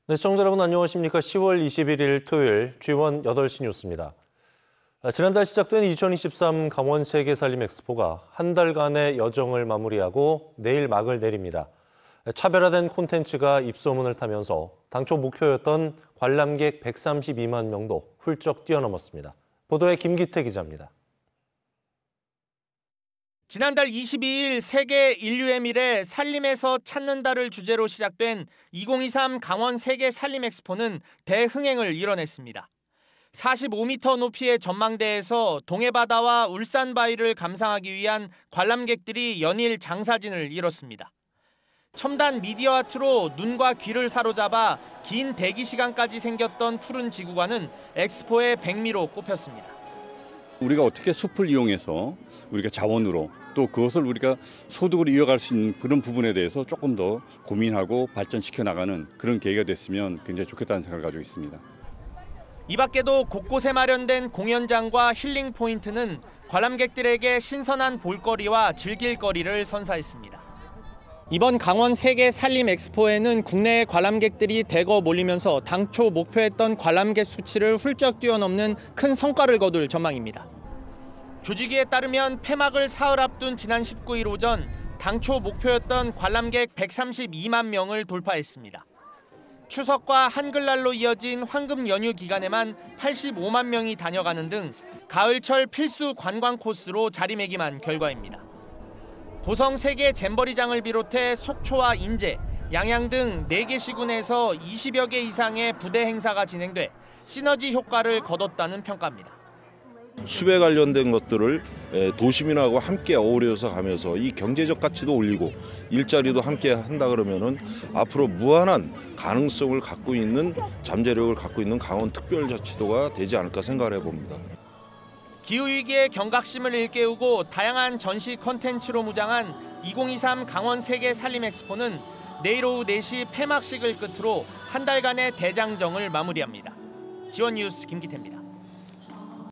네, 시청자 여러분 안녕하십니까? 10월 21일 토요일 G1 8시 뉴스입니다. 지난달 시작된 2023 강원 세계살림 엑스포가 한 달간의 여정을 마무리하고 내일 막을 내립니다. 차별화된 콘텐츠가 입소문을 타면서 당초 목표였던 관람객 132만 명도 훌쩍 뛰어넘었습니다. 보도에 김기태 기자입니다. 지난달 22일 세계 인류의 미래 살림에서 찾는다를 주제로 시작된 2023 강원 세계 살림 엑스포는 대흥행을 이뤄냈습니다. 45m 높이의 전망대에서 동해바다와 울산바위를 감상하기 위한 관람객들이 연일 장사진을 이뤘습니다. 첨단 미디어 아트로 눈과 귀를 사로잡아 긴 대기 시간까지 생겼던 푸른 지구관은 엑스포의 백미로 꼽혔습니다. 우리가 어떻게 숲을 이용해서 우리가 자원으로 또 그것을 우리가 소득으로 이어갈 수 있는 그런 부분에 대해서 조금 더 고민하고 발전시켜 나가는 그런 계기가 됐으면 굉장히 좋겠다는 생각을 가지고 있습니다. 이 밖에도 곳곳에 마련된 공연장과 힐링 포인트는 관람객들에게 신선한 볼거리와 즐길거리를 선사했습니다. 이번 강원 세계 살림 엑스포에는 국내의 관람객들이 대거 몰리면서 당초 목표했던 관람객 수치를 훌쩍 뛰어넘는 큰 성과를 거둘 전망입니다. 조직위에 따르면 폐막을 사흘 앞둔 지난 19일 오전 당초 목표였던 관람객 132만 명을 돌파했습니다. 추석과 한글날로 이어진 황금 연휴 기간에만 85만 명이 다녀가는 등 가을철 필수 관광 코스로 자리매김한 결과입니다. 고성 세계 잼버리장을 비롯해 속초와 인제, 양양 등 4개 시군에서 20여 개 이상의 부대 행사가 진행돼 시너지 효과를 거뒀다는 평가입니다. 숲에 관련된 것들을 도시민하고 함께 어우러서 가면서 이 경제적 가치도 올리고 일자리도 함께 한다 그러면은 앞으로 무한한 가능성을 갖고 있는 잠재력을 갖고 있는 강원특별자치도가 되지 않을까 생각을 해봅니다. 기후위기의 경각심을 일깨우고 다양한 전시 콘텐츠로 무장한 2023 강원 세계 살림 엑스포는 내일 오후 4시 폐막식을 끝으로 한 달간의 대장정을 마무리합니다. G1 뉴스 김기태입니다.